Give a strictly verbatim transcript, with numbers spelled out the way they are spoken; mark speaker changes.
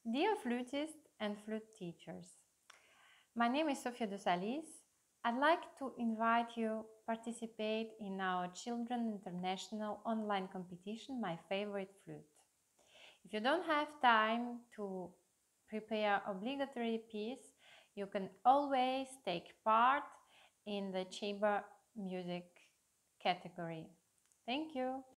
Speaker 1: Dear flutists and flute teachers, my name is Sofia Dosalis. I'd like to invite you participate in our Children International online competition, My Favorite Flute. If you don't have time to prepare obligatory piece, you can always take part in the chamber music category. Thank you.